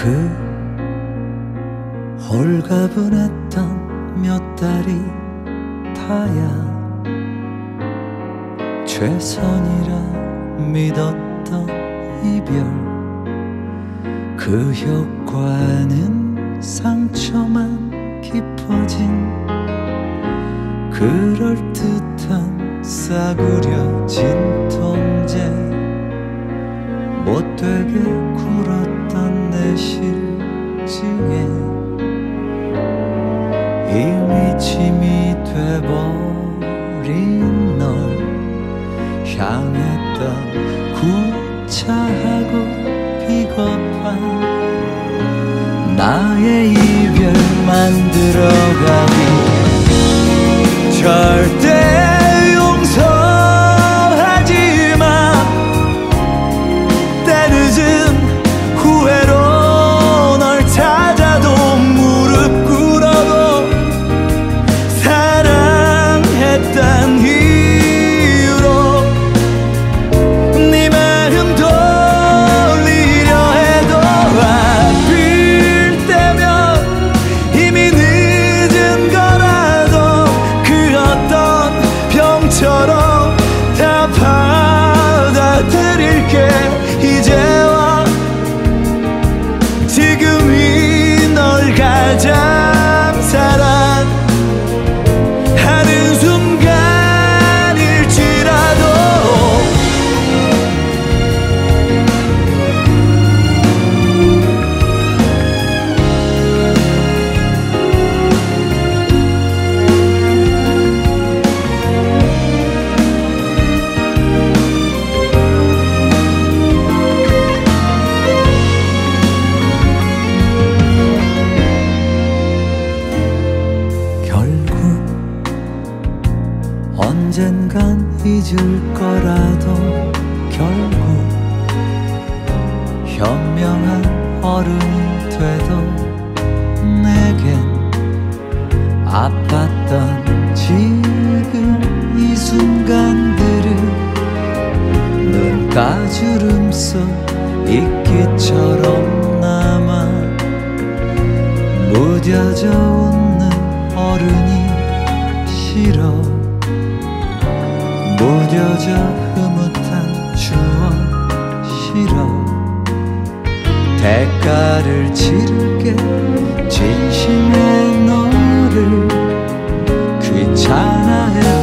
그 홀가분했던 몇 달이 다야 최선이라 믿었던 이별, 그 효과는 상처만 깊어진 그럴듯한 싸구려 진통제, 못되게 굴었던 내 실증에 이미 짐이 돼버린 널 향했던 구차하고 비겁한 나의 이별 만들어가기 절대 용서하지마. 때늦은 후회로 널 찾아도 무릎 꿇어도 사랑했단 이유로 네 마음 돌리려 해도 하필 때면 이미 늦은 거라도 그 어떤 병처럼 다 받아들일게. 이제와 지금이 널 가장 사랑하는 순간일지라도 결국 언젠간 잊을 거라도 결국 현명한 어른이 돼도 내겐 아팠던 지금 이 순간들은 눈가주름 속 이끼처럼 남아 무뎌져 웃는 어른이 싫어. 무뎌져 흐뭇한 추억 싫어. 대가를 치르게 진심의 너를 귀찮아해